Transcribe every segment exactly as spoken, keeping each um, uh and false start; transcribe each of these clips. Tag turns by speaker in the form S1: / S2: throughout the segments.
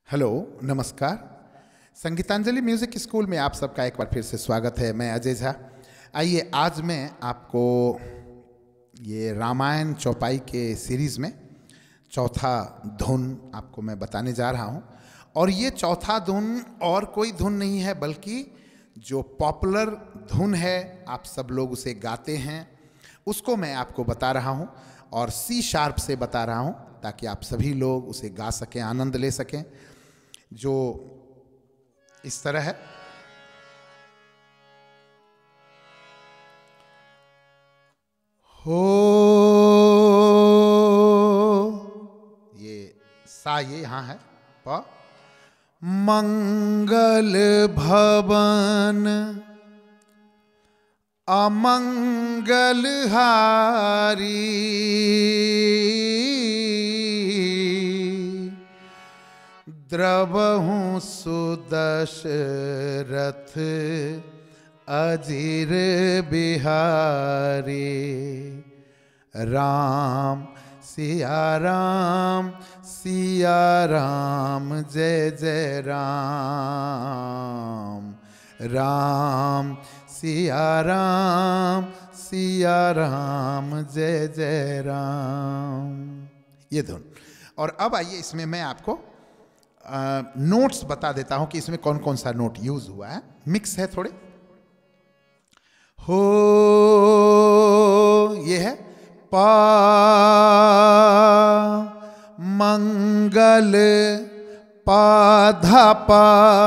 S1: Hello, नमस्कार। Sangeetanjali music school में आप सबका एक बार फिर से स्वागत है। मैं अजय झा। आइए, आज मैं आपको ये रामायण चौपाई के सीरीज में चौथा धुन आपको मैं बताने जा रहा हूँ। और ये चौथा धुन और कोई धुन नहीं है, बल्कि जो पॉपुलर धुन है, आप सब लोग उसे गाते हैं, उसको मैं आपको बता रहा हूँ और सी शार्प से बता रहा हूँ, ताकि आप सभी लोग उसे गा सकें, आनंद ले सकें। जो इस तरह है। हो, ये सा ये यहां है। प मंगल भवन अमंगल हारी, द्रवहु सुदशरथ अजीर बिहारी। राम सिया राम सिया राम जय जय राम। राम सिया राम सिया राम जय जय राम। ये धुन। और अब आइए, इसमें मैं आपको नोट्स बता देता हूं कि इसमें कौन कौन सा नोट यूज हुआ है। मिक्स है थोड़े। हो, ये है पा मंगल, पाधा पा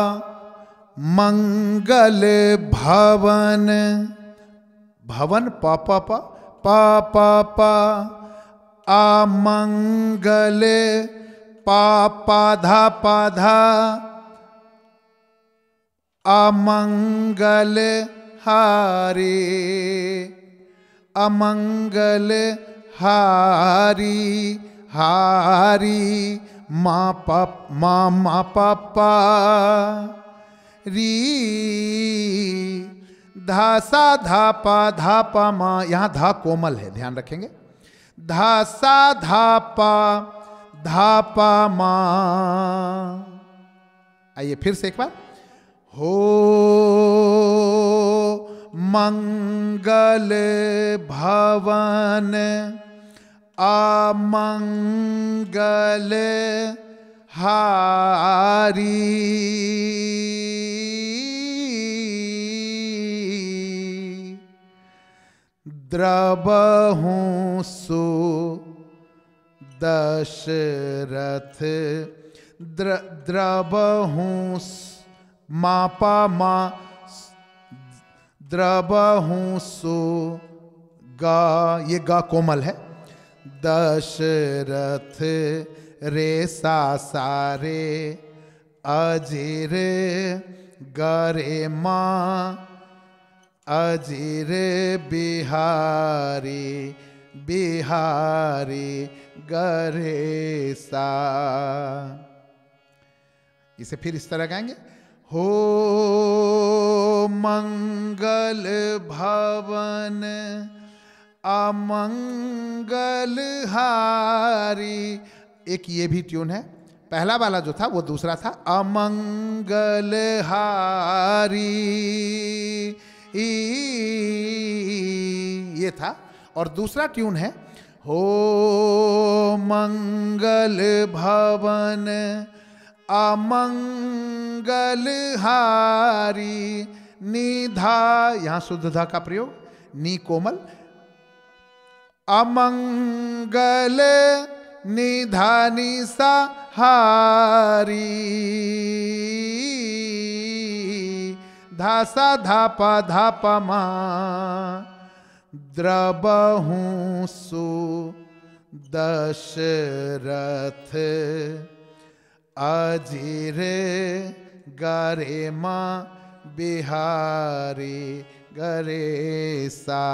S1: मंगल भवन, भवन पा पा पा पा पा पा अमंगल, पा पाधा पाधा अमंगल हारी। अमंगल हारी हारी मा पा मा मा पापा री, धा सा धा पा धा पा मा। यहां धा कोमल है, ध्यान रखेंगे। धा सा धा पा धापा मा। आइए फिर से एक बार। हो मंगल भवन अमंगल हारी, द्रवहु सु दशरथ, द्र द्रवहु मापा मा, द्रवहु सु गा, ये गा कोमल है। दशरथ रे सा सारे अजीर गरे माँ, अजीर बिहारी बिहारी गरे सा। इसे फिर इस तरह गाएंगे। हो मंगल भवन अमंगल हारी। एक ये भी ट्यून है। पहला वाला जो था वो दूसरा था, अमंगल हारी, ये था। और दूसरा ट्यून है, हो मंगल भवन अमंगल हारी। निधा, यहां शुद्ध धा का प्रयोग, नी कोमल। अमंगल निधा निसा हारी, धासा धापा धापा मा, द्रवहु सु दशरथ अजीर गरे माँ बिहारी गरे सा।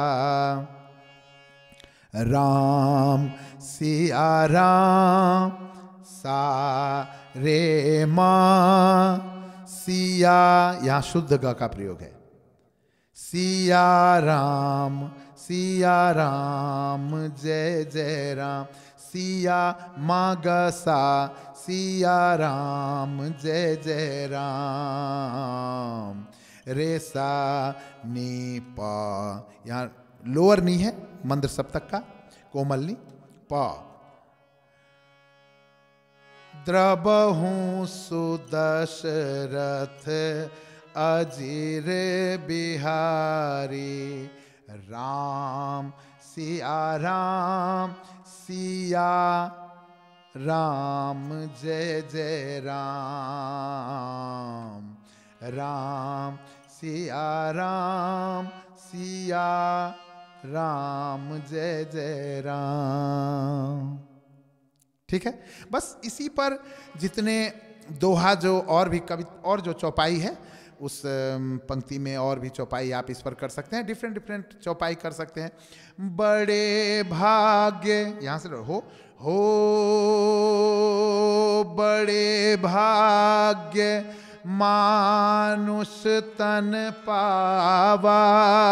S1: राम सिया राम सा रे माँ, सिया, यहाँ शुद्ध ग का प्रयोग है। सिया राम सिया राम जय जय राम। सिया मा ग सा, सिया राम जय जय राम। रे सा नी पा, यहाँ लोअर नी है मंद्र सप्तक का, कोमल नी पा। द्रबहूँ सुदशरथ अजीर बिहारी, राम सिया राम, सिया राम जय जय राम। राम सिया राम, सिया राम जय जय राम। ठीक है, बस इसी पर जितने दोहा जो और भी कवि और जो चौपाई है उस पंक्ति में और भी चौपाई आप इस पर कर सकते हैं, डिफरेंट डिफरेंट चौपाई कर सकते हैं। बड़े भाग्य, यहाँ से हो हो बड़े भाग्य मानुष तन पावा,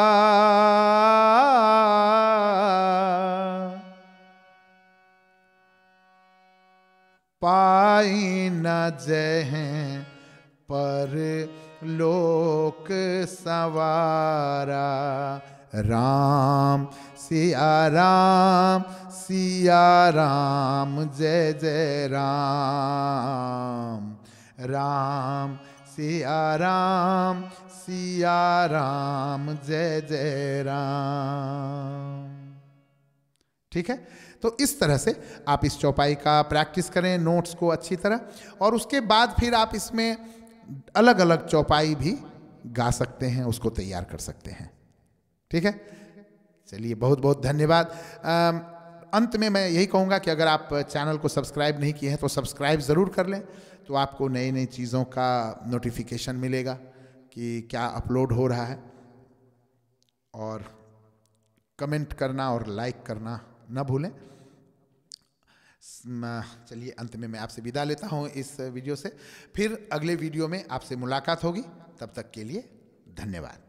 S1: पाई न जह पर लोक सवारा। राम सिया राम, सिया राम जय जय राम। राम सिया राम, सिया राम जय जय राम। ठीक है, तो इस तरह से आप इस चौपाई का प्रैक्टिस करें, नोट्स को अच्छी तरह, और उसके बाद फिर आप इसमें अलग अलग चौपाई भी गा सकते हैं, उसको तैयार कर सकते हैं। ठीक है, चलिए बहुत बहुत धन्यवाद। अंत में मैं यही कहूँगा कि अगर आप चैनल को सब्सक्राइब नहीं किए हैं तो सब्सक्राइब ज़रूर कर लें, तो आपको नई नई चीज़ों का नोटिफिकेशन मिलेगा कि क्या अपलोड हो रहा है। और कमेंट करना और लाइक करना न भूलें। चलिए अंत में मैं आपसे विदा लेता हूँ इस वीडियो से, फिर अगले वीडियो में आपसे मुलाकात होगी। तब तक के लिए धन्यवाद।